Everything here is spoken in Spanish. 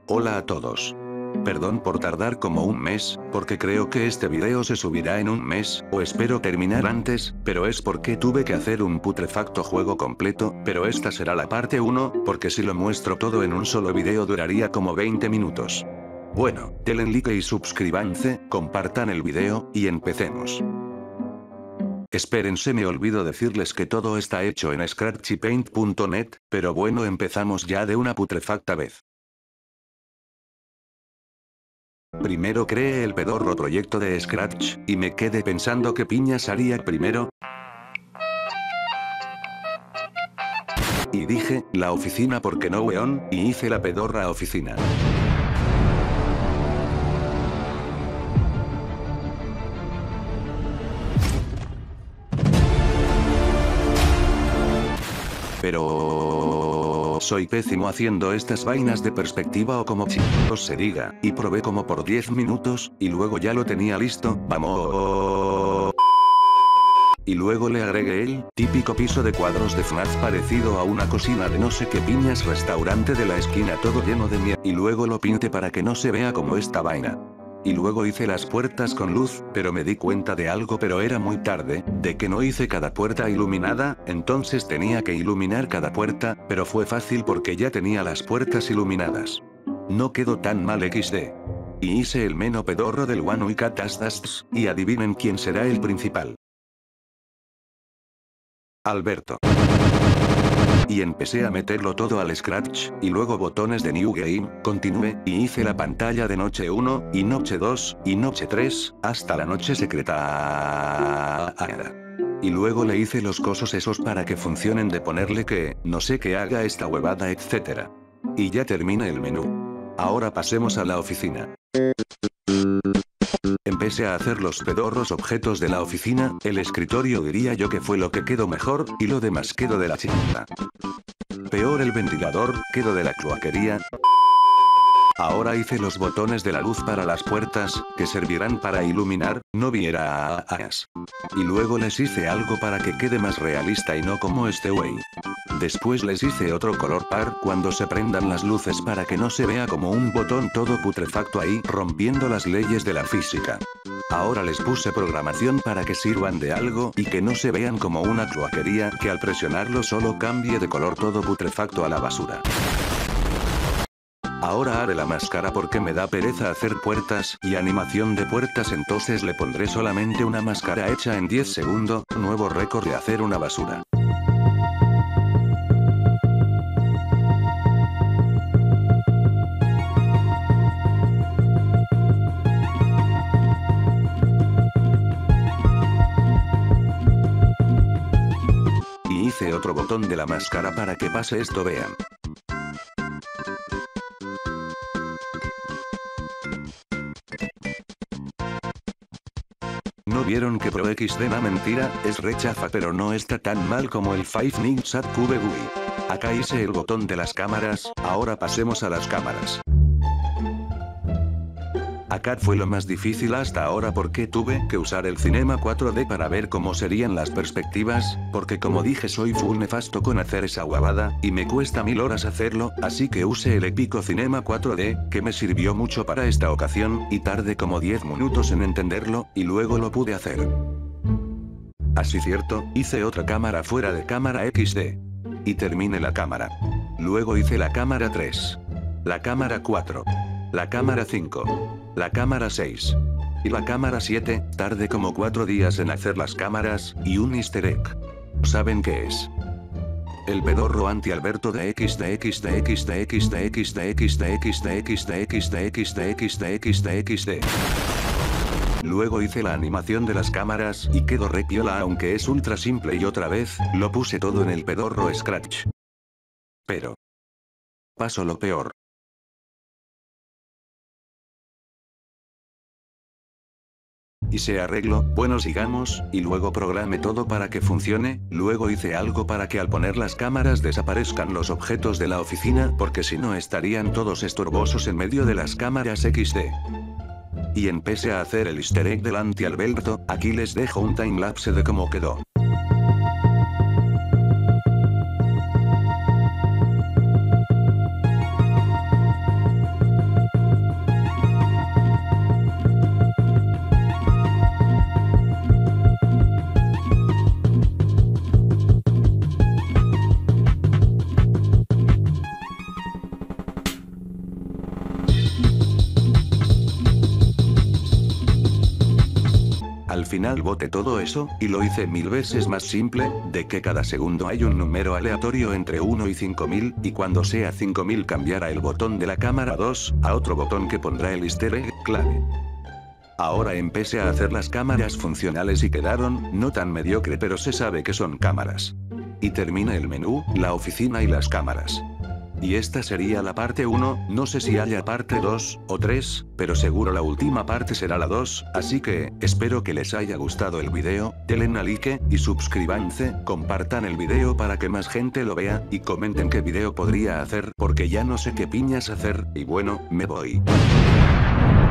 Hola a todos. Perdón por tardar como un mes, porque creo que este video se subirá en un mes, o espero terminar antes, pero es porque tuve que hacer un putrefacto juego completo, pero esta será la parte 1, porque si lo muestro todo en un solo video duraría como 20 minutos. Bueno, denle like y suscríbanse, compartan el video, y empecemos. Esperen, se me olvidó decirles que todo está hecho en scratchypaint.net, pero bueno, empezamos ya de una putrefacta vez. Primero creé el pedorro proyecto de Scratch, y me quedé pensando qué piñas haría primero. Y dije, la oficina porque no weón, y hice la pedorra oficina. Pero soy pésimo haciendo estas vainas de perspectiva o como chicos se diga, y probé como por 10 minutos, y luego ya lo tenía listo, vamos. Y luego le agregué el típico piso de cuadros de FNAF parecido a una cocina de no sé qué piñas restaurante de la esquina todo lleno de mierda, y luego lo pinté para que no se vea como esta vaina. Y luego hice las puertas con luz, pero me di cuenta de algo, pero era muy tarde, de que no hice cada puerta iluminada, entonces tenía que iluminar cada puerta, pero fue fácil porque ya tenía las puertas iluminadas. No quedó tan mal XD. Y hice el meno pedorro del One Week at Asdasts, y adivinen quién será el principal. Alberto. Y empecé a meterlo todo al Scratch, y luego botones de New Game, continué, y hice la pantalla de noche 1, y noche 2, y noche 3, hasta la noche secreta. Y luego le hice los cosos esos para que funcionen de ponerle que, no sé qué haga esta huevada etc. Y ya terminé el menú. Ahora pasemos a la oficina. Empecé a hacer los pedorros objetos de la oficina, el escritorio diría yo que fue lo que quedó mejor, y lo demás quedó de la chingada. Peor el ventilador, quedó de la cloaquería. Ahora hice los botones de la luz para las puertas, que servirán para iluminar, no vieras. Y luego les hice algo para que quede más realista y no como este wey. Después les hice otro color par cuando se prendan las luces para que no se vea como un botón todo putrefacto ahí rompiendo las leyes de la física. Ahora les puse programación para que sirvan de algo y que no se vean como una cloaquería que al presionarlo solo cambie de color todo putrefacto a la basura. Ahora haré la máscara porque me da pereza hacer puertas y animación de puertas, entonces le pondré solamente una máscara hecha en 10 segundos, nuevo récord de hacer una basura. Y hice otro botón de la máscara para que pase esto, vean. ¿No vieron que Pro XD na mentira? Es rechafa pero no está tan mal como el Five Nights at Cube GUI. Acá hice el botón de las cámaras, ahora pasemos a las cámaras. Acá fue lo más difícil hasta ahora porque tuve que usar el Cinema 4D para ver cómo serían las perspectivas, porque como dije soy full nefasto con hacer esa huevada, y me cuesta 1000 horas hacerlo, así que usé el épico Cinema 4D, que me sirvió mucho para esta ocasión, y tardé como 10 minutos en entenderlo, y luego lo pude hacer. Así cierto, hice otra cámara fuera de cámara XD. Y terminé la cámara. Luego hice la cámara 3. La cámara 4. La cámara 5. La cámara 6. Y la cámara 7, tardé como 4 días en hacer las cámaras, y un easter egg. ¿Saben qué es? El pedorro anti-Alberto de XD. Luego hice la animación de las cámaras y quedó re piola aunque es ultra simple y otra vez, lo puse todo en el pedorro Scratch. Pero pasó lo peor. Y se arregló, bueno sigamos, y luego programé todo para que funcione, luego hice algo para que al poner las cámaras desaparezcan los objetos de la oficina porque si no estarían todos estorbosos en medio de las cámaras XD. Y empecé a hacer el easter egg del anti-Alberto, aquí les dejo un timelapse de cómo quedó. Al final boté todo eso, y lo hice 1000 veces más simple, de que cada segundo hay un número aleatorio entre 1 y 5000, y cuando sea 5000 cambiará el botón de la cámara 2, a otro botón que pondrá el easter egg clave. Ahora empecé a hacer las cámaras funcionales y quedaron, no tan mediocre pero se sabe que son cámaras. Y termina el menú, la oficina y las cámaras. Y esta sería la parte 1, no sé si haya parte 2, o 3, pero seguro la última parte será la 2, así que, espero que les haya gustado el video, denle a like, y suscríbanse, compartan el video para que más gente lo vea, y comenten qué video podría hacer, porque ya no sé qué piñas hacer, y bueno, me voy.